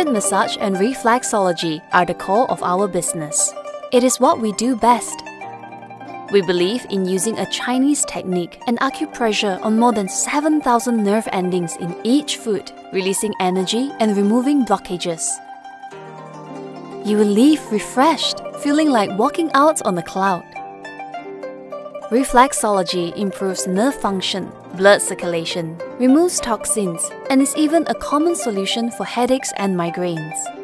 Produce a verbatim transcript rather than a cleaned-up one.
Fluid massage and reflexology are the core of our business. It is what we do best. We believe in using a Chinese technique and acupressure on more than seven thousand nerve endings in each foot, releasing energy and removing blockages. You will leave refreshed, feeling like walking out on a cloud. Reflexology improves nerve function, blood circulation, removes toxins, and is even a common solution for headaches and migraines.